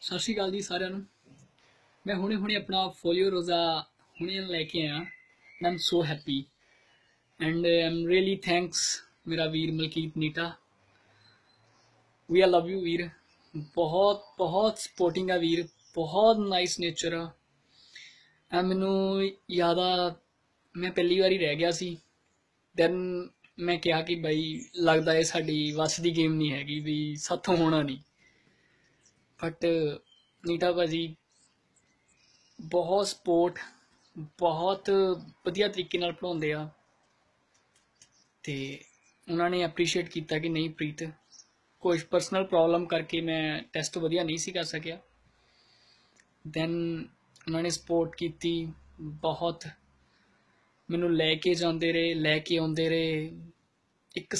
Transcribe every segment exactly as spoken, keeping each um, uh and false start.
ਸਤਿ ਸ਼੍ਰੀ ਅਕਾਲ ਜੀ ਸਾਰਿਆਂ ਨੂੰ। ਮੈਂ ਹੁਣੇ ਹੁਣੇ ਆਪਣਾ ਫੋਲੀਓ ਰੋਜ਼ਾ ਹੁਣੇ ਲੈ ਕੇ ਆਇਆ and am so happy and am really thanks ਮੇਰਾ ਵੀਰ Malkeet Neeta. We are love you ਵੀਰ। ਬਹੁਤ ਬਹੁਤ ਸਪੋਰਟਿੰਗ ਆ ਵੀਰ, ਬਹੁਤ ਨਾਈਸ ਨੇਚਰ ਆ। ਐ ਮੈਨੂੰ ਯਾਦ ਆ ਮੈਂ ਪਹਿਲੀ ਵਾਰੀ ਰਹਿ ਗਿਆ ਸੀ, ਦੈਨ ਮੈਂ ਕਿਹਾ ਕਿ ਬਾਈ ਲੱਗਦਾ ਇਹ ਸਾਡੀ ਵੱਸ ਦੀ ਗੇਮ ਨਹੀਂ ਹੈਗੀ, ਵੀ ਸਾਥੋਂ ਹੋਣਾ ਨਹੀਂ। ਬਟ ਨੀਟਾ ਭਾਜੀ ਬਹੁਤ ਸਪੋਰਟ, ਬਹੁਤ ਵਧੀਆ ਤਰੀਕੇ ਨਾਲ ਪੜ੍ਹਾਉਂਦੇ ਆ ਤੇ ਉਹਨਾਂ ਨੇ ਐਪਰੀਸ਼ੀਏਟ ਕੀਤਾ ਕਿ ਨਹੀਂ ਪ੍ਰੀਤ, ਕੁਝ ਪਰਸਨਲ ਪ੍ਰੋਬਲਮ ਕਰਕੇ ਮੈਂ ਟੈਸਟ ਵਧੀਆ ਨਹੀਂ ਸੀ ਕਰ ਸਕਿਆ। ਦੈਨ ਉਹਨਾਂ ਨੇ ਸਪੋਰਟ ਕੀਤੀ ਬਹੁਤ, ਮੈਨੂੰ ਲੈ ਕੇ ਜਾਂਦੇ ਰਹੇ, ਲੈ ਕੇ ਆਉਂਦੇ ਰਹੇ। ਇੱਕ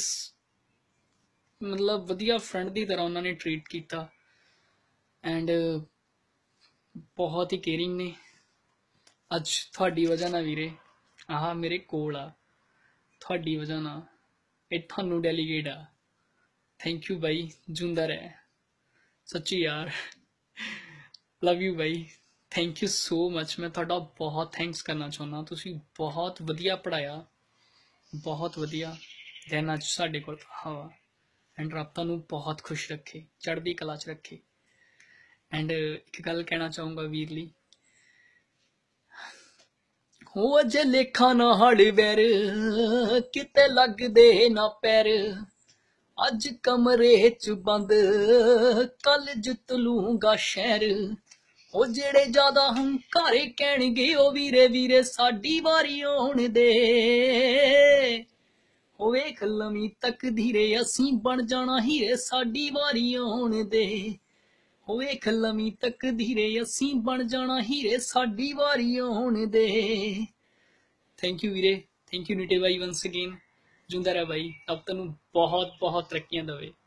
ਮਤਲਬ ਵਧੀਆ ਫਰੈਂਡ ਦੀ ਤਰ੍ਹਾਂ ਉਹਨਾਂ ਨੇ ਟਰੀਟ ਕੀਤਾ ਐਂਡ ਬਹੁਤ ਹੀ ਕੇਅਰਿੰਗ ਨੇ। ਅੱਜ ਤੁਹਾਡੀ ਵਜ੍ਹਾ ਨਾਲ ਵੀਰੇ ਆਹ ਮੇਰੇ ਕੋਲ ਆ, ਤੁਹਾਡੀ ਵਜ੍ਹਾ ਨਾਲ ਇਹ ਤੁਹਾਨੂੰ ਡੈਲੀਗੇਟ ਆ। ਥੈਂਕ ਯੂ ਬਾਈ, ਜਿਉਂਦਾ ਰਹਿ ਸੱਚੀ ਯਾਰ, ਲਵ ਯੂ ਬਾਈ, ਥੈਂਕ ਯੂ ਸੋ ਮਚ। ਮੈਂ ਤੁਹਾਡਾ ਬਹੁਤ ਥੈਂਕਸ ਕਰਨਾ ਚਾਹੁੰਦਾ, ਤੁਸੀਂ ਬਹੁਤ ਵਧੀਆ ਪੜ੍ਹਾਇਆ, ਬਹੁਤ ਵਧੀਆ। ਦੈਨ ਅੱਜ ਸਾਡੇ ਕੋਲ ਹਵਾ ਐਂਡ ਰੱਬ ਤੁਹਾਨੂੰ ਬਹੁਤ ਖੁਸ਼ ਰੱਖੇ, ਚੜ੍ਹਦੀ ਕਲਾ 'ਚ ਰੱਖੇ। ਐਂਡ ਇੱਕ ਗੱਲ ਕਹਿਣਾ ਚਾਹੂੰਗਾ ਵੀਰ ਲਈ, ਹੋ ਅਜੇ ਲੇਖਾਂ ਨਾ ਹਾਰਡਵੇਅਰ ਕਿਤੇ ਲੱਗਦੇ ਨਾ ਪੈਰ, ਅੱਜ ਕਮਰੇ 'ਚ ਬੰਦ ਕੱਲ ਜਿੱਤ ਲੂੰਗਾ ਸ਼ਹਿਰ। ਉਹ ਜਿਹੜੇ ਜ਼ਿਆਦਾ ਹੰਕਾਰੇ ਕਹਿਣਗੇ ਉਹ ਵੀਰੇ ਵੀਰੇ ਸਾਡੀ ਵਾਰੀ ਆਉਣ ਦੇ। ਉਹ ਵੇਖ ਲਵੀਂ ਤਕਦੀਰੇ ਅਸੀਂ ਬਣ ਜਾਣਾ ਹੀਰੇ ਸਾਡੀ ਵਾਰੀ ਆਉਣ ਦੇ। ਉਹ ਵੇਖ ਲਵੀਂ ਤਕਦੀਰੇ ਅਸੀਂ ਬਣ ਜਾਣਾ ਹੀਰੇ ਸਾਡੀ ਵਾਰੀ ਆਉਣ ਦੇ। ਥੈਂਕ ਯੂ ਵੀਰੇ, ਥੈਂਕ ਯੂ ਨੀਟੇ ਬਾਈ ਵੰਸ ਅਗੇਨ। ਜਿਉਂਦਾ ਰਹਿ ਬਾਈ, ਰੱਬ ਤੈਨੂੰ ਬਹੁਤ ਬਹੁਤ ਤਰੱਕੀਆਂ ਦੇਵੇ।